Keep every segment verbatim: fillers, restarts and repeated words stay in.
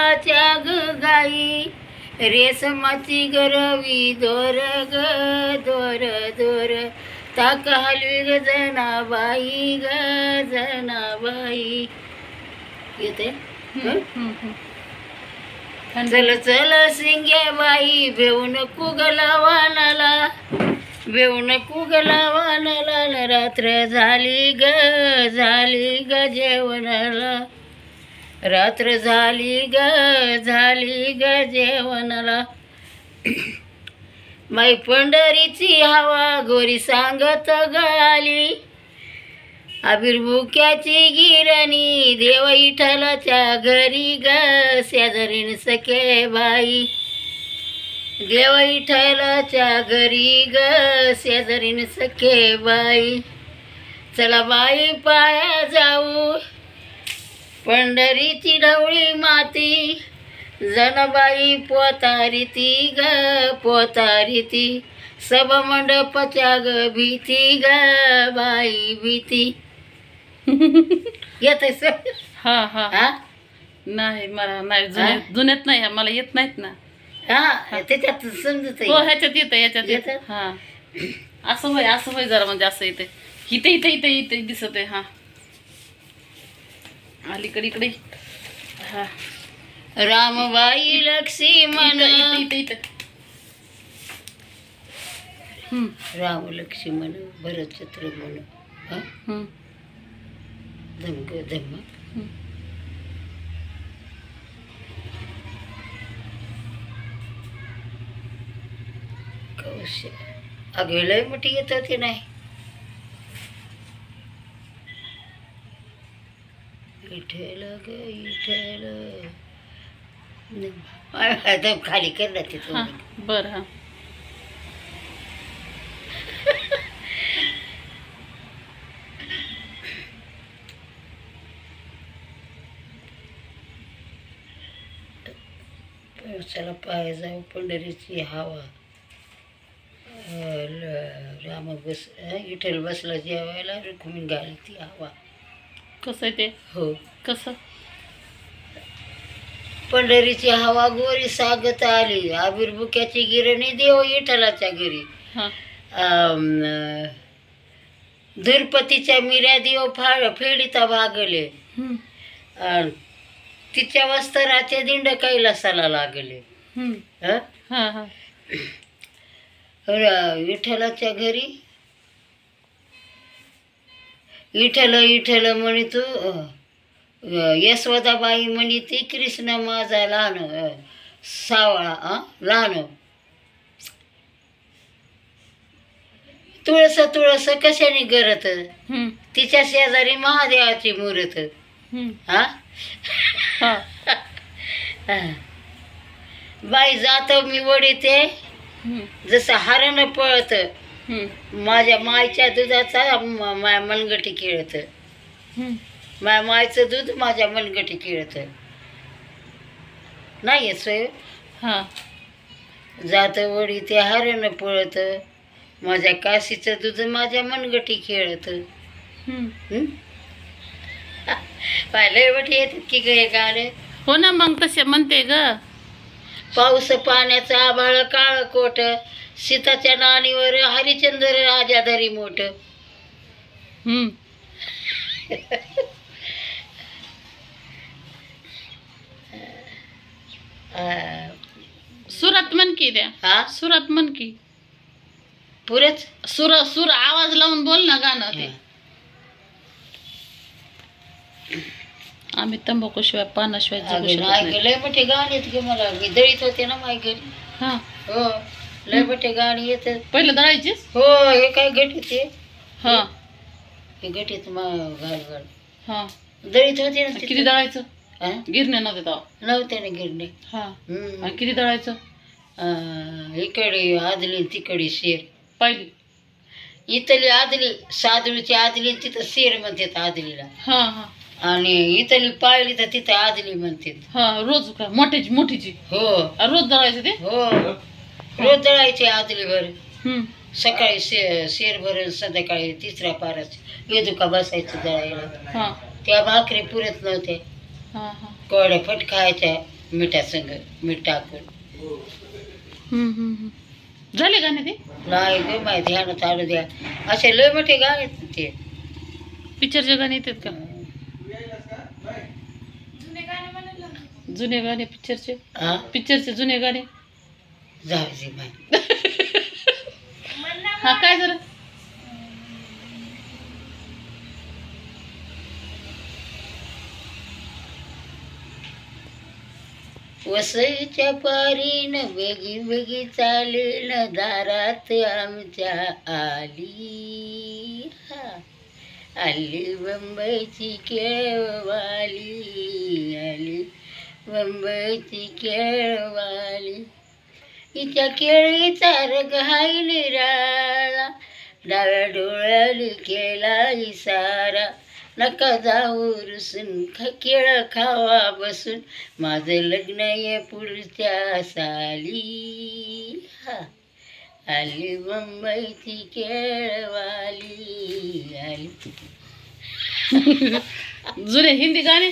च्या ग गाई रेशमाची गरवी दोर ग दोर दोर ताक हलवी ग जनाबाई ग जनाबाई. येते चल चल सिंगे बाई बेऊन कुगला वानाला बेऊन कुगला वानाला रात्र झाली ग झाली ग जेवणाला रात्र झाली ग झाली ग जेवणाला. माई पंढरीची हवा गोरी सांगत ग आली आबिर्भुक्याची गिरणी देव विठ्ठलाच्या घरी ग शेजारीन सखे बाई देव विठ्ठलाच्या घरी ग शेजारीन सखे बाई. चला बाई पाया जाऊ पंढरीची ढवळी माती जनबाई पोतारी ती ग पोतारी ती सब मंडपच्या ग भीती ग बाई भीती. येत हा हा हा नाही मला नाही जुन्यात जुन्यात नाही मला येत नाहीत ना. हा त्याच्यात समजत हो ह्याच्यात येतं ह्याच्यात येतं? येतं हा असं होय असं होय जरा म्हणजे असं येते इथे इथे इथे इथे दिसत आहे. हा अलीकडे इकडे हा रामबाई लक्ष्मण इथं इथं इथं हम्म राम लक्ष्मण भरत शत्रुघ्न हा हम्म धम ग धम. हम्म. कौश अगं लय मोठी येत होती नाही. विठ्ठल ग विठ्ठल दम खाली कर ना हा तिथं. बरं हा चला पाय जाऊ पंढरीची हवा राम बस विठ्ठल बसला जेवायला रुक्मिणी गाली ती हवा. कसं आहे ते हो कसं पंढरीची हवा गोरी सागत आली आबिर्भुक्याची गिरणी देव विठ्ठलाच्या घरी हा धुरपतीच्या मिऱ्या देव फाळ फेडीता भागले हम्म अन तिच्या वस्त्राचे दिंड कैलासाला लागले. हम्म हं? हा हा र- विठ्ठलाच्या घरी विठ्ठल विठ्ठल म्हणी तू यशोदाबाई म्हणी ती कृष्ण माझा लहान अ, सावळा अ, लहान तुळस तुळस कशाने गरत हम्म तिच्या शेजारी महादेवाची मूर्त हम्म हा हा बाई जात मी वडीते हम्म जसं हरण पळत हम्म माझ्या मायच्या दुधाचा म- माया मनगटी खेळत हम्म माया मायचं दूध माझ्या मनगटी खेळत नाही सोय हा जात वडी ते हरण पळत माझ्या काशीचं दूध माझ्या मनगटी खेळत. हम्म पाहिलंय वटी येतात की गे गाणे. हो ना मग तसे म्हणते ग. पाऊस पाण्याचा आभाळ काळ कोट सीताच्या नाणीवर हरिचंद्र राजा धरी मोठ. हम्म सुरात म्हण की द्या हा सुरात म्हण की पुरच सुर सुर आवाज लावून बोल ना गाणं ते. आम्ही तंबाखू शिवाय पानाशिवाय जगू शकत नाही. लय मोठे गाणी येत की मला मी दळीत होते ना माय घरी. हा हो लय मोठे गाणी येत. पहिलं दळायचीस हो हे काय घटीत आहे हा हे घटीत मग घाल घाल हा दळीत होते ना किती तिथं. दळायचं हा? गिरण्या नव्हते तेव्हा नव्हते ना गिरणे. हा हम्म. आणि किती दळायचं अं, इकडे आदली तिकडे शेर पाहिली इथली आदली सादळीची आदली तिथं शेर म्हणतात आदलीला हा हा आणि इथली पाळली तर तिथं आदली म्हणतात. हा रोज का मोठ्याची मोठीची हो आ, रोज दळायचं ते हो रोज दळायची आदली भर हम्म सकाळी शे शेर भर संध्याकाळी तिसऱ्या पारच येदुका बसायचं दळायला. हा त्या भाकरी पुरत नव्हते हा हा कोरड्या फट खायच्या मिठा संग मीठ टाकून. हम्म, हम्म, हम्म. झाले गाणे ते नाही ग माहिती ध्यान चालू द्या. असे लय मोठे गाणे आहेत ते. पिक्चरचे गाणे येतात का? जुने गाणे पिक्चरचे हा पिक्चरचे जुने गाणे. जाऊ दे बाई. हा काय झालं? वसईच्या पारीन बेगी बेगी चालेल दारात आमच्या आली. हा आली बंबईची केळवाली, आली बंबईची केळवाली. हिच्या केळीचा रंग हाय निराळा, डाव्या डोळ्याली केला इसारा. नका जाऊ रुसून ख केळ खावा बसून, माझं लग्न ये पुढच्या साली. हा आली मुंबईची केळवाली, आली. जुने हिंदी गाणे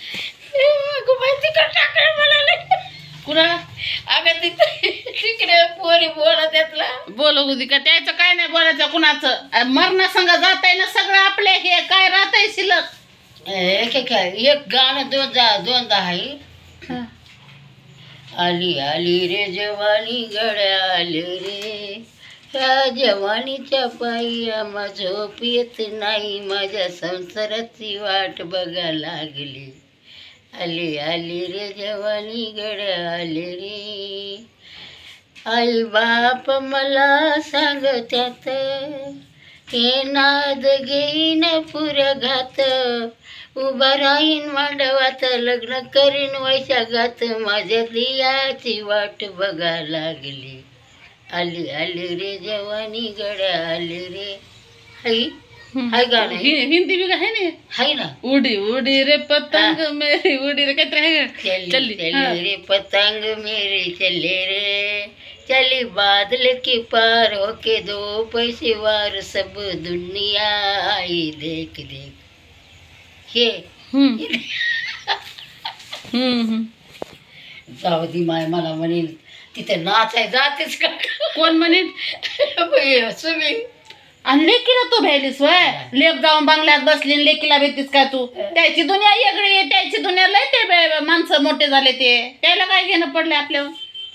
कुणाला? अगं तिथे तिकडे पोरी बोला त्यातला बोलू होती का? त्याचं काय नाही बोलायचं कुणाचं. मरणासंग जाताय ना सगळं आपले. हे काय राहतंय शिल्लक? एक एक एक गाणं दोनदा दोनदा आहे. आली आली रे जवानी गड्या आली रे, ह्या जवानीच्या पायी आम्हा झोप येत नाही, माझ्या संसाराची वाट बघा लागली. आली आली रे जवानी गड्या आली रे. आई बाप मला सांगत्यात, हे नाद घेईन पुरघात, उभा राहीन मांडवात, लग्न करीन वैशाखात, माझ्या दियाची वाट बघा लागली. आली आली रे जवानी गड्या आली रे. हाय हाय गाणं आहे. हि- हिंदी बी आहे ना. हाय ना. उडी उडी रे पतंग मेरी उडी रे काहीतरी आहे का? चली चल्ली, चली हा. रे पतंग मेरी चले रे, चली बादल के पार होके दो पैसे वार, सब दुनिया आई देख देख. हे हम्म. हम्म, हम्म. जाऊ दे माय, मला म्हणेल तिथे नाचाय जातेच का कोण म्हणेन? सुमी आणि लेकीला तू भेलीस वय? लेक जाऊन बंगल्यात बसली आणि लेकीला भेटतीस का तू? त्याची दुनिया वेगळी आहे, त्याची दुनिया लय ते बे- माणसं मोठे झाले ते, त्याला काय घेणं पडलं आपल्यावर?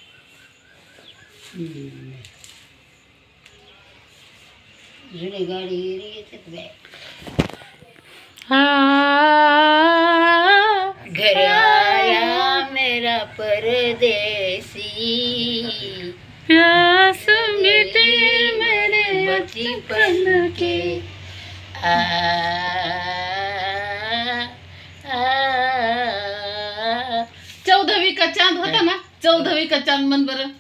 जुनी गाडी येतात बाय. घर आया मेरा परदेसी, प्यास मिटे मेरे बचपन के. आ, आ, चौदहवी का चांद होता ना? चौदहवी का चांद मन बरं.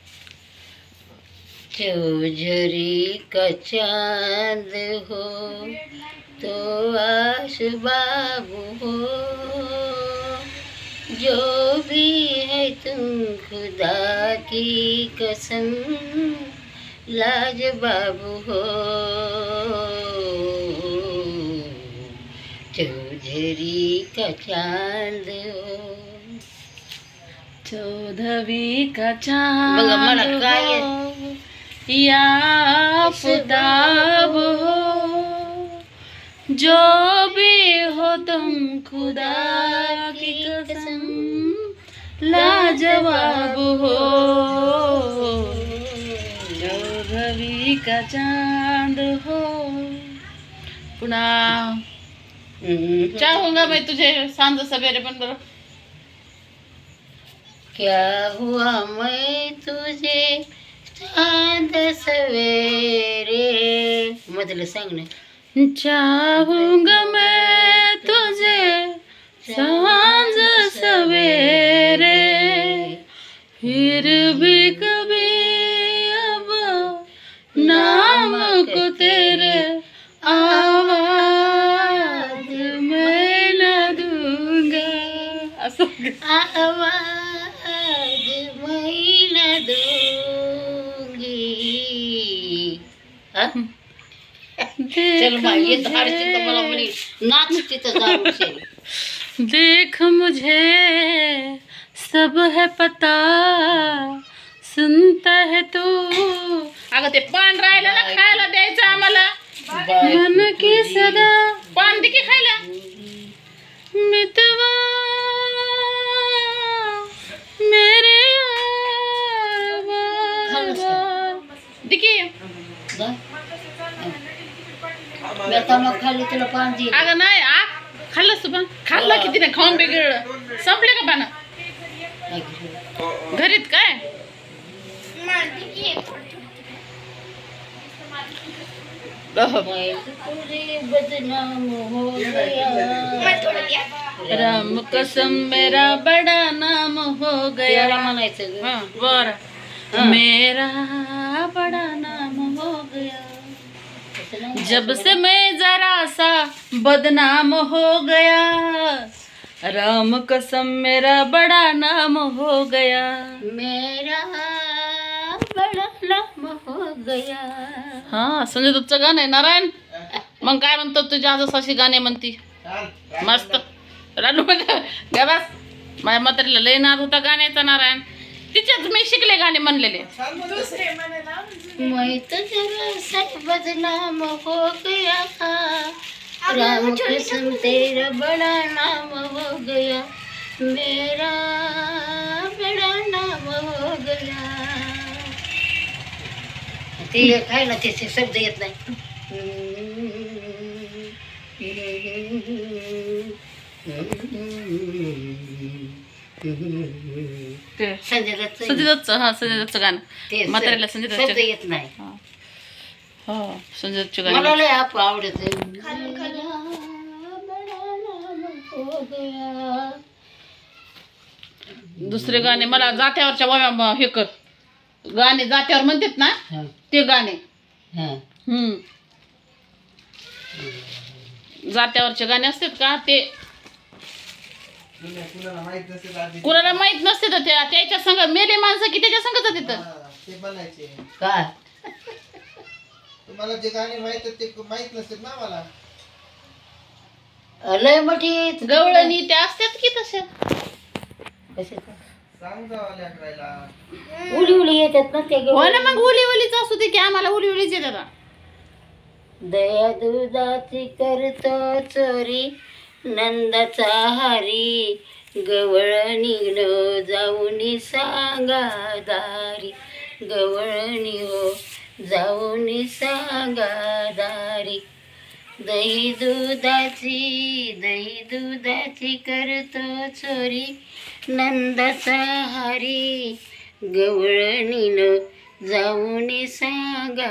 चौधरी का चांद हो तो आश बाबू हो, जो भी है तुम खुदा की कसम लाजवाब हो. चौधरी का चांद हो. चौदहवी का चांद बघा मला काय हो, या आफताब हो, जो भी हो तुम खुदा की कसम लाजवाब हो. चौदहवी का चांद हो. पुन्हा चाहूंगा मैं तुझे सांझ सवेरे पण बरं. क्या हुआ मैं तुझे चांद सवेरे, मधलं सांग ना. चाहूंगा मैं तुझे सांझ सवेरे, फिर भी कभी अब नाम को तेरे आवाज मैं न दूंगा. असं आवाज मैं दूंगी. हा? चल माय ये झाड तिथं मला म्हणे नाच तिथं जाऊन. देख मुझे सब है पता सुनता है तू. अगं ते पान राहिलं ना खायला द्यायचं आम्हाला. मन की सदा पान दे की खायला. मितवा मेरे दे की. मी आता मग खाली तुला पान दे. अगं नाही आ खाल्लंस तू पण खाल्लं किती नाही खाऊन बिघडलं. संपले का पानं घरीत काय. बदनाम हो गया. राम कसम मेरा बड़ा नाम हो गया. त्याला म्हणायचं ग. हाँ, बर मेरा बड़ा नाम हो गया जब से मैं जरा सा बदनाम हो गया. राम कसम मेरा बड़ा नाम हो गया. मेरा बड़ा नाम हो गया. हा संजय दत्तचं गाणं आहे नारायण. मग काय म्हणतो तुझ्या आजच अशी गाणे म्हणती मस्त. रानू गा बस माझ्या म्हातारीला लय नाद होता गाण्याचा नारायण. तिच्याच मी शिकले गाणे म्हणलेले. मैं तो जरा सा बदनाम हो गया. राम कसम तेरा बड़ा नाम हो गया. मेरा बड़ा नाम हो गया. ते खायला त्याचे शब्द येत नाही. ते संजय दत्त संजय दत्तचं हा संजय दत्तचं ते गाणं म्हातारीला संजय शब्द दत्तचं. येत नाही. हा संजय दत्तची मला गाणी. लय आप आवडत. दुसरे गाणे मला जात्यावरच्या वया हे कर गाणे जात्यावर म्हणतात ना ते गाणे. हम्म जात्यावरचे गाणे असतात का ते कुणाला माहित नसते तर त्या त्याच्या संग मेले माणसं की त्याच्या संगच तिथं ते बनायचे. काय तुम्हाला जे गाणे माहित आहेत ते माहित नसतात ना मला. लय मोठी गवळणी ते असतात की तसे. सांग जावा लेकरायला. उली उली येतात ना ते. हो ना मग उली उलीच असू दे की आम्हाला उली उलीच येतात. दया दुधाची करतो चोरी नंदाचा हारी. गवळणी न जाऊनी सांगा दारी. गवळणी हो जाऊनी सांगा दारी. दही दुधाची दही दुधाची करतो चोरी नंदाचा हारी. गवळणी न जाऊनी सांगा